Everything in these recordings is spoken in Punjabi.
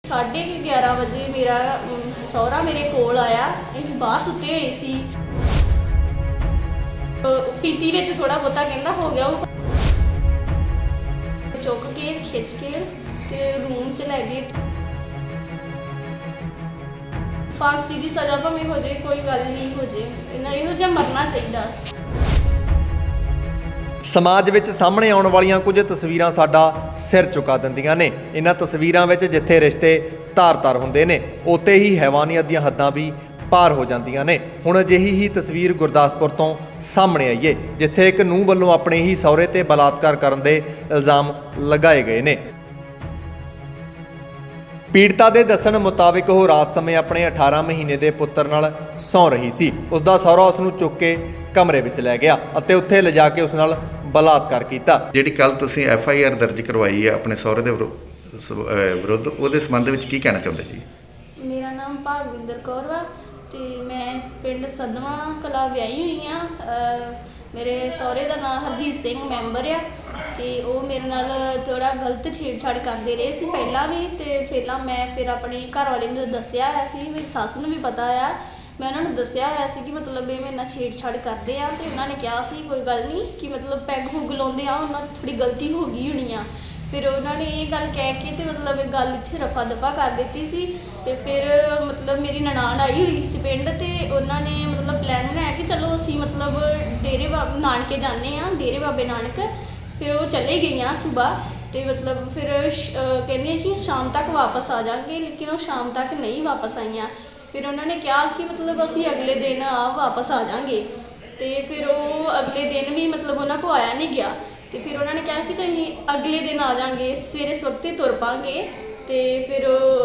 11:30 ਵਜੇ ਮੇਰਾ ਸਹੁਰਾ ਮੇਰੇ ਕੋਲ ਆਇਆ। ਅਸੀਂ ਬਾਹਰ ਸੁੱਤੇ ਹੋਏ ਸੀ। ਪੀਤੀ ਵਿੱਚ ਥੋੜਾ ਬਹੁਤਾ ਕਹਿੰਦਾ ਹੋ ਗਿਆ, ਉਹ ਚੁੱਕ ਕੇ ਖਿੱਚ ਕੇ ਤੇ ਰੂਮ ਚ ਲੈ ਗਏ। ਫਾਂਸੀ ਦੀ ਸਜ਼ਾ ਭਾਵੇਂ ਹੋ ਜਾਏ, ਕੋਈ ਗੱਲ ਨਹੀਂ, ਹੋ ਜਾਏ, ਇਹਨਾਂ ਇਹੋ ਜਿਹਾ ਮਰਨਾ ਚਾਹੀਦਾ। ਸਮਾਜ ਵਿੱਚ ਸਾਹਮਣੇ ਆਉਣ ਵਾਲੀਆਂ ਕੁਝ ਤਸਵੀਰਾਂ ਸਾਡਾ ਸਿਰ ਝੁਕਾ ਦਿੰਦੀਆਂ ਨੇ। ਇਹਨਾਂ ਤਸਵੀਰਾਂ ਵਿੱਚ ਜਿੱਥੇ ਰਿਸ਼ਤੇ ਧਾਰ-ਧਾਰ ਹੁੰਦੇ ਨੇ, ਉੱਥੇ ਹੀ ਹੈਵਾਨੀਅਤ ਦੀਆਂ ਹੱਦਾਂ ਵੀ ਪਾਰ ਹੋ ਜਾਂਦੀਆਂ ਨੇ। ਹੁਣ ਅਜਿਹੀ ਹੀ ਤਸਵੀਰ ਗੁਰਦਾਸਪੁਰ ਤੋਂ ਸਾਹਮਣੇ ਆਈ ਹੈ, ਜਿੱਥੇ ਇੱਕ ਨੂੰਹ ਵੱਲੋਂ ਆਪਣੇ ਹੀ ਸਹੁਰੇ ਤੇ ਬਲਾਤਕਾਰ ਕਰਨ ਦੇ ਇਲਜ਼ਾਮ ਲਗਾਏ ਗਏ ਨੇ। ਪੀੜਤਾ ਦੇ ਦੱਸਣ ਮੁਤਾਬਿਕ ਉਹ ਰਾਤ ਸਮੇਂ ਆਪਣੇ 18 ਮਹੀਨੇ ਦੇ ਪੁੱਤਰ ਨਾਲ ਸੌਂ ਰਹੀ ਸੀ। ਉਸ ਦਾ ਸਹੁਰਾ ਉਸ ਨੂੰ ਚੁੱਕ ਕੇ ਕਮਰੇ ਵਿੱਚ ਲੈ ਗਿਆ ਅਤੇ ਉੱਥੇ ਲਿਜਾ ਕੇ ਉਸ ਨਾਲ ਬਲਾਤਕਾਰ ਕੀਤਾ। ਜਿਹੜੀ ਕੱਲ ਤੁਸੀਂ FIR ਦਰਜ ਕਰਵਾਈ ਹੈ ਆਪਣੇ ਸਹੁਰੇ ਦੇ ਵਿਰੁੱਧ, ਉਹਦੇ ਸੰਬੰਧ ਵਿੱਚ ਕੀ ਕਹਿਣਾ ਚਾਹੁੰਦੇ ਜੀ? ਮੇਰਾ ਨਾਮ ਭਾਗਵਿੰਦਰ ਕੌਰ ਵਾ ਤੇ ਮੈਂ ਪਿੰਡ ਸਦਵਾ ਕਲਾ ਵਿਆਹੀ ਹੋਈ ਆ। ਮੇਰੇ ਸਹੁਰੇ ਦਾ ਨਾਮ ਹਰਜੀਤ ਸਿੰਘ ਮੈਂਬਰ ਆ ਤੇ ਉਹ ਮੇਰੇ ਨਾਲ ਥੋੜਾ ਗਲਤ ਛੇੜਛਾੜ ਕਰਦੇ ਰਹੇ ਸੀ ਪਹਿਲਾਂ ਵੀ। ਤੇ ਫਿਰ ਆਪਣੇ ਘਰ ਵਾਲੇ ਨੂੰ ਦੱਸਿਆ ਹੋਇਆ ਸੀ, ਮੇਰੀ ਸੱਸ ਨੂੰ ਵੀ ਪਤਾ ਆ। ਮੈਂ ਉਹਨਾਂ ਨੂੰ ਦੱਸਿਆ ਹੋਇਆ ਸੀ ਕਿ ਮਤਲਬ ਇਹ ਮੇਰੇ ਨਾਲ ਛੇੜਛਾੜ ਕਰਦੇ ਆ ਤੇ ਉਹਨਾਂ ਨੇ ਕਿਹਾ ਸੀ ਕੋਈ ਗੱਲ ਨਹੀਂ, ਕਿ ਮਤਲਬ ਪੈਗ ਪੁਗ ਲਾਉਂਦੇ ਆ, ਉਹਨਾਂ ਦੀ ਥੋੜੀ ਗਲਤੀ ਹੋ ਗਈ ਹੋਣੀ ਆ। ਫਿਰ ਉਹਨਾਂ ਨੇ ਇਹ ਗੱਲ ਕਹਿ ਕੇ ਤੇ ਮਤਲਬ ਇਹ ਗੱਲ ਇੱਥੇ ਰਫਾ ਦਫਾ ਕਰ ਦਿੱਤੀ ਸੀ। ਤੇ ਫਿਰ ਮਤਲਬ ਮੇਰੀ ਨਨਾਣ ਆਈ ਹੋਈ ਸੀ ਪਿੰਡ ਤੇ ਉਹਨਾਂ ਨੇ ਮਤਲਬ ਪਲਾਨ ਬਣਾਇਆ ਕਿ ਚਲੋ ਅਸੀਂ ਮਤਲਬ ਡੇਰੇ ਨਾਨਕੇ ਜਾਂਦੇ ਆ, ਡੇਰੇ ਬਾਬੇ ਨਾਨਕ। ਫਿਰ ਉਹ ਚਲੇ ਗਈਆਂ ਸੁਬਾਹ ਤੇ ਮਤਲਬ ਫਿਰ ਕਹਿੰਦੇ ਕਿ ਸ਼ਾਮ ਤੱਕ ਵਾਪਸ ਆ ਜਾਣਗੇ, ਲੇਕਿਨ ਉਹ ਸ਼ਾਮ ਤੱਕ ਨਹੀਂ ਵਾਪਸ ਆਈਆਂ। ਫਿਰ ਉਹਨਾਂ ਨੇ ਕਿਹਾ ਕਿ ਮਤਲਬ ਅਸੀਂ ਅਗਲੇ ਦਿਨ ਵਾਪਸ ਆ ਜਾਵਾਂਗੇ। ਤੇ ਫਿਰ ਉਹ ਅਗਲੇ ਦਿਨ ਵੀ ਮਤਲਬ ਉਹਨਾਂ ਕੋਲ ਆਇਆ ਨਹੀਂ ਗਿਆ। ਤੇ ਫਿਰ ਉਹਨਾਂ ਨੇ ਕਿਹਾ ਕਿ ਅਸੀਂ ਅਗਲੇ ਦਿਨ ਆ ਜਾਵਾਂਗੇ, ਸਵੇਰੇ ਸਵਖਤੇ ਤੁਰ ਪਾਂਗੇ। ਤੇ ਫਿਰ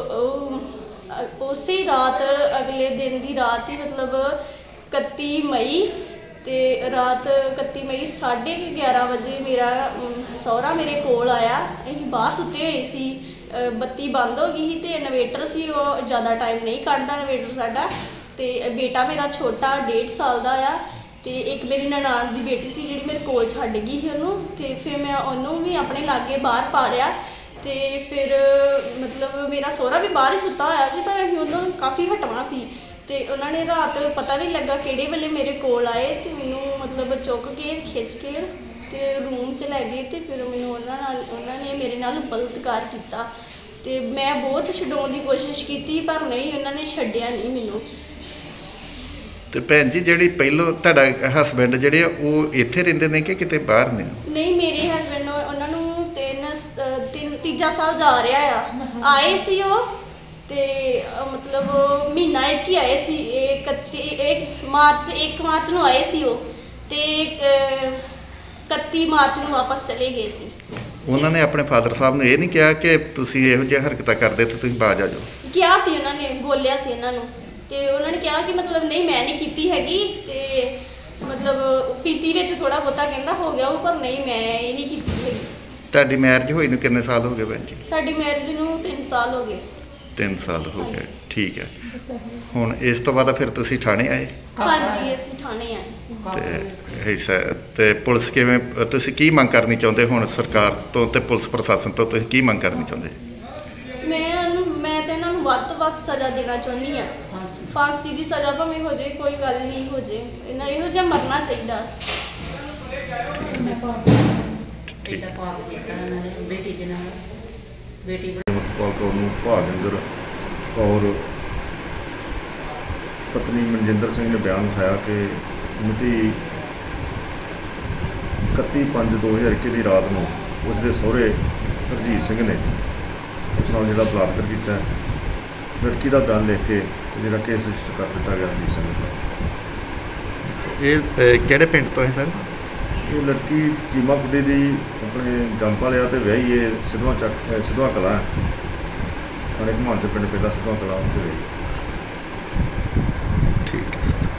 ਉਸੇ ਰਾਤ, ਅਗਲੇ ਦਿਨ ਦੀ ਰਾਤ ਹੀ ਮਤਲਬ 31 ਮਈ ਤੇ ਰਾਤ 31 ਮਈ 11:30 ਵਜੇ ਮੇਰਾ ਸਹੁਰਾ ਮੇਰੇ ਕੋਲ ਆਇਆ। ਅਸੀਂ ਬਾਹਰ ਸੁੱਤੇ ਹੋਏ ਸੀ, ਬੱਤੀ ਬੰਦ ਹੋ ਗਈ ਸੀ ਤੇ ਇਨਵੇਟਰ ਸੀ, ਉਹ ਜ਼ਿਆਦਾ ਟਾਈਮ ਨਹੀਂ ਕੱਢਦਾ ਇਨਵੇਟਰ ਸਾਡਾ। ਤੇ ਬੇਟਾ ਮੇਰਾ ਛੋਟਾ 1.5 ਸਾਲ ਦਾ ਆ ਤੇ ਇੱਕ ਮੇਰੀ ਨਨਾਣ ਦੀ ਬੇਟੀ ਸੀ ਜਿਹੜੀ ਮੇਰੇ ਕੋਲ ਛੱਡ ਗਈ ਸੀ ਉਹਨੂੰ। ਤੇ ਫਿਰ ਮੈਂ ਉਹਨੂੰ ਵੀ ਆਪਣੇ ਲਾਗੇ ਬਾਹਰ ਪਾ ਲਿਆ। ਤੇ ਫਿਰ ਮਤਲਬ ਮੇਰਾ ਸਹੁਰਾ ਵੀ ਬਾਹਰ ਹੀ ਸੁੱਤਾ ਹੋਇਆ ਸੀ, ਪਰ ਅਸੀਂ ਉਦੋਂ ਕਾਫੀ ਹਟਵਾਂ ਸੀ। ਤੇ ਉਹਨਾਂ ਨੇ ਰਾਤ ਪਤਾ ਨਹੀਂ ਲੱਗਾ ਕਿਹੜੇ ਵੇਲੇ ਮੇਰੇ ਕੋਲ ਆਏ ਤੇ ਮੈਨੂੰ ਮਤਲਬ ਚੁੱਕ ਕੇ ਖਿੱਚ ਕੇ ਤੇ ਰੂਮ 'ਚ ਲੈ ਗਏ। ਤੇ ਫਿਰ ਮੈਨੂੰ ਉਹਨਾਂ ਨੇ ਮੇਰੇ ਨਾਲ ਬਲਾਤਕਾਰ ਕੀਤਾ। ਤੇ ਮੈਂ ਬਹੁਤ ਛਡਾਉਣ ਦੀ ਕੋਸ਼ਿਸ਼ ਕੀਤੀ ਪਰ ਨਹੀਂ, ਉਹਨਾਂ ਨੇ ਛੱਡਿਆ ਨਹੀਂ ਮੈਨੂੰ। ਤੇ ਭੈਣ ਜੀ, ਜਿਹੜੀ ਪਹਿਲੋਂ ਤੁਹਾਡਾ ਹਸਬੈਂਡ ਜਿਹੜੇ ਆ ਉਹ ਇੱਥੇ ਰਹਿੰਦੇ ਨੇ ਕਿ ਕਿਤੇ ਬਾਹਰ ਨੇ? ਨਹੀਂ, ਮੇਰੇ ਹਸਬੈਂਡ ਉਹਨਾਂ ਨੂੰ ਤੀਜਾ ਸਾਲ ਜਾ ਰਿਹਾ ਆ। ਆਏ ਸੀ ਉਹ ਤੇ ਮਤਲਬ ਮਹੀਨਾ ਇੱਕ ਹੀ ਆਏ ਸੀ। 1 ਮਾਰਚ ਨੂੰ ਆਏ ਸੀ ਉਹ ਤੇ 31 ਮਾਰਚ ਨੂੰ ਵਾਪਸ ਚਲੇ ਗਏ ਸੀ। ਉਹਨਾਂ ਨੇ ਆਪਣੇ ਫਾਦਰ ਸਾਹਿਬ ਨੂੰ ਇਹ ਨਹੀਂ ਕਿਹਾ ਕਿ ਤੁਸੀਂ ਇਹੋ ਜਿਹੀਆਂ ਹਰਕਤਾਂ ਕਰਦੇ ਤੇ ਤੁਸੀਂ ਬਾਜ ਆ ਜਾਓ? ਕਿਹਾ ਸੀ ਉਹਨਾਂ ਨੇ, ਬੋਲਿਆ ਸੀ ਉਹਨਾਂ ਨੂੰ। ਤੇ ਉਹਨਾਂ ਨੇ ਕਿਹਾ ਕਿ ਮਤਲਬ ਨਹੀਂ, ਮੈਂ ਨਹੀਂ ਕੀਤੀ ਹੈਗੀ। ਤੇ ਮਤਲਬ ਪੀਤੀ ਵਿੱਚ ਥੋੜਾ ਬਹੁਤਾ ਕਹਿੰਦਾ ਹੋ ਗਿਆ ਉਹ, ਪਰ ਨਹੀਂ, ਮੈਂ ਇਹ ਨਹੀਂ ਕੀਤੀ ਹੈਗੀ। ਤੁਹਾਡੀ ਮੈਰਿਜ ਹੋਈ ਨੂੰ ਕਿੰਨੇ ਸਾਲ ਹੋ ਗਏ ਭੈਣ ਜੀ? ਸਾਡੀ ਮੈਰਿਜ ਨੂੰ 3 ਸਾਲ ਹੋ ਗਏ। 3 ਸਾਲ ਹੋ ਗਏ, ਠੀਕ ਹੈ। ਹੁਣ ਇਸ ਤੋਂ ਬਾਅਦ ਫਿਰ ਤੁਸੀਂ ਥਾਣੇ ਆਏ? ਹਾਂਜੀ, ਅਸੀਂ ਥਾਣੇ ਆਏ। ਤੇ ਪੁਲਿਸ ਕਿਵੇਂ, ਤੁਸੀਂ ਕੀ ਮੰਗ ਕਰਨੀ ਚਾਹੁੰਦੇ ਹੁਣ ਸਰਕਾਰ ਤੋਂ ਤੇ ਪੁਲਿਸ ਪ੍ਰਸ਼ਾਸਨ ਤੋਂ? ਤੁਸੀਂ ਕੀ ਮੰਗ ਕਰਨੀ ਚਾਹੁੰਦੇ? ਮੈਂ ਤਾਂ ਇਹਨਾਂ ਨੂੰ ਵੱਧ ਤੋਂ ਵੱਧ ਸਜ਼ਾ ਦੇਣਾ ਚਾਹੁੰਦੀ ਆ। ਫਾਂਸੀ ਦੀ ਸਜ਼ਾ ਭਾਵੇਂ ਹੋ ਜਾਏ, ਕੋਈ ਗੱਲ ਨਹੀਂ, ਹੋ ਜਾਏ, ਇਹਨਾਂ ਇਹੋ ਜਿਹਾ ਮਰਨਾ ਚਾਹੀਦਾ। ਨੂੰ ਭਾਗਿੰਦਰ ਕੌਰ ਪਤਨੀ ਮਨਜਿੰਦਰ ਸਿੰਘ ਨੇ ਬਿਆਨ ਲਿਖਾਇਆ ਕਿ ਮਿਤੀ 31/5/2021 ਦੀ ਰਾਤ ਨੂੰ ਉਸ ਦੇ ਸਹੁਰੇ ਹਰਜੀਤ ਸਿੰਘ ਨੇ ਉਸ ਨਾਲ ਜਿਹੜਾ ਬਲਾਤਕਾਰ ਕੀਤਾ। ਲੜਕੀ ਦਾ ਬਿਆਨ ਲਿਖ ਕੇ ਜਿਹੜਾ ਕੇਸ ਰਜਿਸਟਰ ਕਰ ਦਿੱਤਾ ਗਿਆ ਹਰਜੀਤ ਸਿੰਘ ਦਾ। ਇਹ ਕਿਹੜੇ ਪਿੰਡ ਤੋਂ ਹੈ ਸਰ? ਇਹ ਲੜਕੀ ਚੀਮਾ ਖੁੱਡੇ ਦੀ ਆਪਣੇ ਜੰਪਾ ਲਿਆ ਤੇ ਵਿਆਹੀ ਹੈ ਸਿੱਧਵਾਂ ਕਲਾਂ ਥਾਣੇ ਘੁਮਾਣ 'ਚ ਪਿੰਡ ਪੈਂਦਾ, ਸਿੱਧਵਾਂ ਕਲਾਂ ਉੱਥੇ ਵਿਆਹੀ। ਠੀਕ ਹੈ ਸਰ।